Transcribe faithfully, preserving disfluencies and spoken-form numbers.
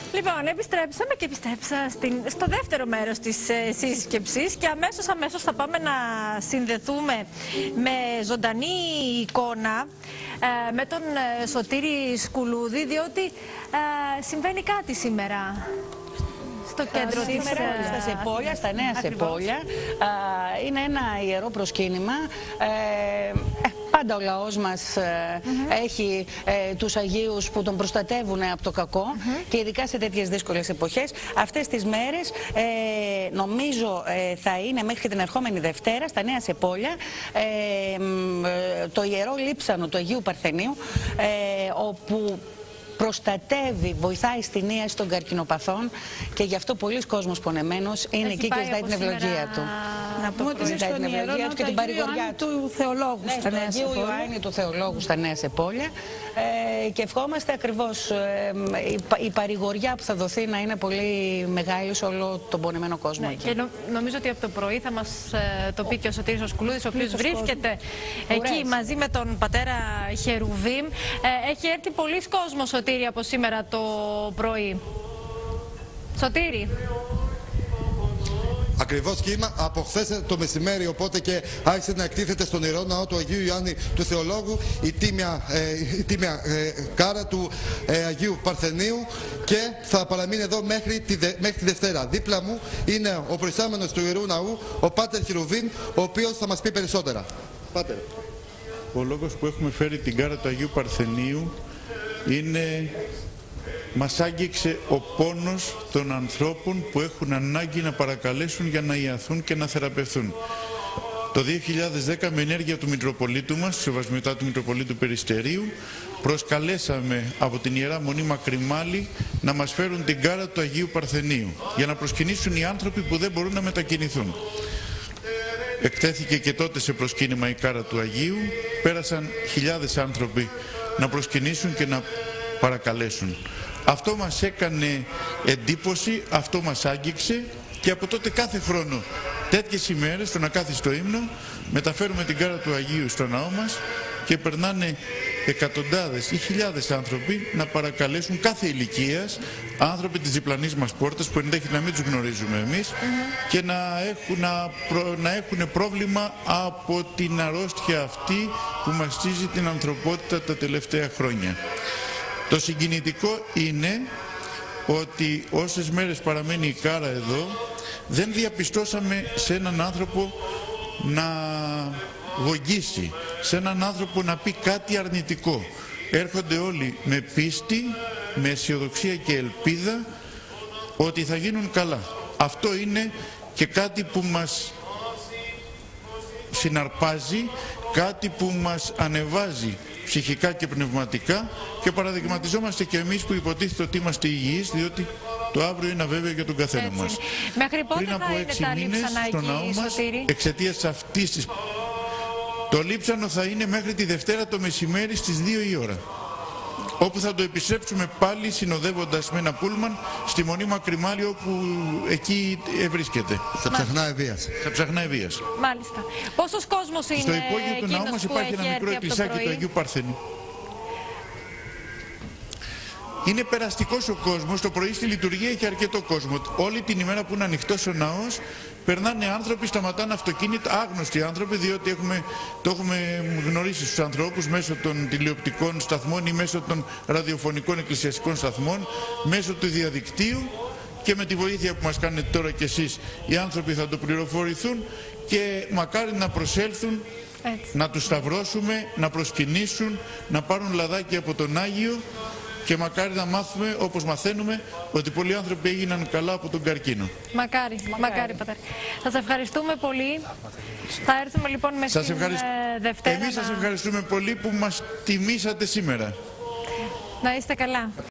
Λοιπόν, επιστρέψαμε και επιστρέψα στην, στο δεύτερο μέρος της ε, σύσκεψης και αμέσως αμέσως θα πάμε να συνδεθούμε με ζωντανή εικόνα ε, με τον ε, Σωτήρη Σκουλούδη, διότι ε, συμβαίνει κάτι σήμερα στο κέντρο της σήμερα, στα Σεπόλια, στα Νέα Σεπόλια. Είναι ένα ιερό προσκύνημα. Ε, πάντα ο λαός μας ε, mm-hmm. έχει ε, τους Αγίους που τον προστατεύουν από το κακό mm-hmm. και ειδικά σε τέτοιες δύσκολες εποχές. Αυτές τις μέρες ε, νομίζω ε, θα είναι μέχρι την ερχόμενη Δευτέρα στα Νέα Σεπόλια ε, ε, το ιερό λείψανο του Αγίου Παρθενίου, ε, όπου προστατεύει, βοηθάει στην ίαση των καρκινοπαθών και γι' αυτό πολλοί κόσμος πονεμένος είναι έχει εκεί και ζητάει την ευλογία του. Να πούμε ότι ζητάει την ευλογία του και την παρηγοριά του Θεολόγου ναι, στα Νέα Σεπόλια. Ιωάννη του Θεολόγου στα Νέα Σεπόλια. Ε, και ευχόμαστε ακριβώς ε, η, η παρηγοριά που θα δοθεί να είναι πολύ μεγάλη σε όλο τον πονεμένο κόσμο. Ναι, και νο, νομίζω ότι από το πρωί θα μας ε, το πει και ο Σωτήρης ο Σκουλούδης, ο οποίος βρίσκεται κόσμο. εκεί μαζί με τον πατέρα Χερουβίμ. Ε, έχει έρθει πολλοί κόσμος, Σωτήρη, από σήμερα το πρωί. Σωτήρη. Ακριβώς κύμα από χθες το μεσημέρι, οπότε και άρχισε να εκτίθεται στον Ιερό Ναό του Αγίου Ιωάννη του Θεολόγου η τίμια, ε, η τίμια ε, κάρα του ε, Αγίου Παρθενίου και θα παραμείνει εδώ μέχρι τη, μέχρι τη Δευτέρα. Δίπλα μου είναι ο προϊστάμενος του Ιερού Ναού, ο Πάτερ Χερουβίμ, ο οποίος θα μας πει περισσότερα. Πάτερ. Ο λόγος που έχουμε φέρει την κάρα του Αγίου Παρθενίου είναι... Μας άγγιξε ο πόνος των ανθρώπων που έχουν ανάγκη να παρακαλέσουν για να ιαθούν και να θεραπευθούν. Το δύο χιλιάδες δέκα, με ενέργεια του Μητροπολίτου μας, σεβασμιωτά του Μητροπολίτου Περιστερίου, προσκαλέσαμε από την Ιερά Μονή Μακρυμάλη να μας φέρουν την κάρα του Αγίου Παρθενίου για να προσκυνήσουν οι άνθρωποι που δεν μπορούν να μετακινηθούν. Εκτέθηκε και τότε σε προσκύνημα η κάρα του Αγίου, πέρασαν χιλιάδες άνθρωποι να προσκυνήσουν και να παρακαλέσουν. Αυτό μας έκανε εντύπωση, αυτό μας άγγιξε και από τότε κάθε χρόνο τέτοιες ημέρες, στον ακάθιστο ύμνο, μεταφέρουμε την κάρα του Αγίου στο ναό μας και περνάνε εκατοντάδες ή χιλιάδες άνθρωποι να παρακαλέσουν κάθε ηλικίας, άνθρωποι της διπλανής μας πόρτας που ενδέχεται να μην τους γνωρίζουμε εμείς mm-hmm. και να έχουν, να, προ, να έχουν πρόβλημα από την αρρώστια αυτή που μαστίζει την ανθρωπότητα τα τελευταία χρόνια. Το συγκινητικό είναι ότι όσες μέρες παραμένει η κάρα εδώ, δεν διαπιστώσαμε σε έναν άνθρωπο να γογγίσει, σε έναν άνθρωπο να πει κάτι αρνητικό. Έρχονται όλοι με πίστη, με αισιοδοξία και ελπίδα ότι θα γίνουν καλά. Αυτό είναι και κάτι που μας συναρπάζει, κάτι που μας ανεβάζει ψυχικά και πνευματικά και παραδειγματιζόμαστε και εμείς που υποτίθεται ότι είμαστε υγιείς, διότι το αύριο είναι αβέβαιο για τον καθένα Έτσι. μας. Μέχρι πότε Πριν από έξι μήνες στο ναό μας, εξαιτίας αυτής της... Το λείψανο θα είναι μέχρι τη Δευτέρα το μεσημέρι στις δύο η ώρα, όπου θα το επιστρέψουμε πάλι συνοδεύοντας με ένα πούλμαν στη Μονή Μακρυμάλη, όπου εκεί βρίσκεται. Θα ψαχνά Ευβίας. Θα ψαχνά Ευβίας. Μάλιστα. Πόσος κόσμος είναι στο υπόγειο του ναού μας υπάρχει ένα μικρό εκκλησάκι του Αγίου Παρθενίου. Είναι περαστικός ο κόσμος, το πρωί στη λειτουργία έχει αρκετό κόσμο. Όλη την ημέρα που είναι ανοιχτός ο ναός, περνάνε άνθρωποι, σταματάνε αυτοκίνητα, άγνωστοι άνθρωποι, διότι έχουμε, το έχουμε γνωρίσει στους ανθρώπους μέσω των τηλεοπτικών σταθμών ή μέσω των ραδιοφωνικών εκκλησιαστικών σταθμών, μέσω του διαδικτύου και με τη βοήθεια που μας κάνετε τώρα κι εσείς, οι άνθρωποι θα το πληροφορηθούν και μακάρι να προσέλθουν, Έτσι. να τους σταυρώσουμε, να προσκυνήσουν, να πάρουν λαδάκι από τον Άγιο. Και μακάρι να μάθουμε, όπως μαθαίνουμε, ότι πολλοί άνθρωποι έγιναν καλά από τον καρκίνο. Μακάρι, μακάρι, μακάρι πατέρα. Σας ευχαριστούμε πολύ. Θα έρθουμε λοιπόν με σας την ευχαριστ... Δευτέρα. Εμείς να... σας ευχαριστούμε πολύ που μας τιμήσατε σήμερα. Να είστε καλά.